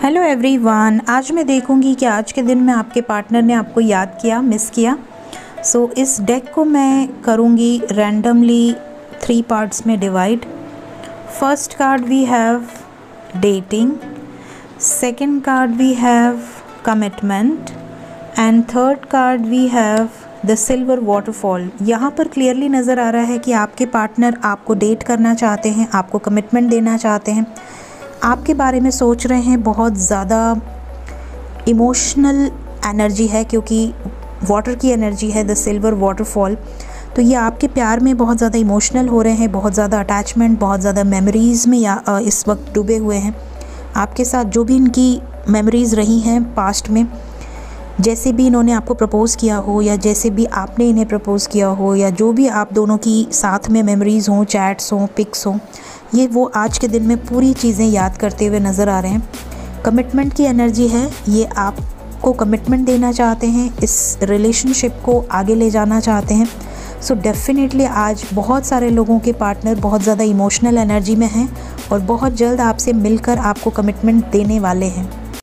Hello everyone, आज मैं देखूंगी कि आज के दिन में आपके पार्टनर ने आपको याद किया, मिस किया। सो इस डेक को मैं करूंगी रैंडमली 3 पार्ट्स में divide. First card we have dating, second card we have commitment and third card we have the silver waterfall. यहाँ पर क्लियरली नज़र आ रहा है कि आपके पार्टनर आपको डेट करना चाहते हैं, आपको कमिटमेंट देना चाहते हैं, आपके बारे में सोच रहे हैं। बहुत ज़्यादा इमोशनल एनर्जी है क्योंकि वाटर की एनर्जी है द सिल्वर वाटरफॉल। तो ये आपके प्यार में बहुत ज़्यादा इमोशनल हो रहे हैं, बहुत ज़्यादा अटैचमेंट, बहुत ज़्यादा मेमोरीज़ में या इस वक्त डूबे हुए हैं। आपके साथ जो भी इनकी मेमोरीज़ रही हैं पास्ट में, जैसे भी इन्होंने आपको प्रपोज़ किया हो या जैसे भी आपने इन्हें प्रपोज़ किया हो, या जो भी आप दोनों की साथ में मेमोरीज़ हों, चैट्स हों, पिक्स हों, ये वो आज के दिन में पूरी चीज़ें याद करते हुए नज़र आ रहे हैं। कमिटमेंट की एनर्जी है, ये आपको कमिटमेंट देना चाहते हैं, इस रिलेशनशिप को आगे ले जाना चाहते हैं। सो डेफिनेटली आज बहुत सारे लोगों के पार्टनर बहुत ज़्यादा इमोशनल एनर्जी में हैं और बहुत जल्द आपसे मिलकर आपको कमिटमेंट देने वाले हैं।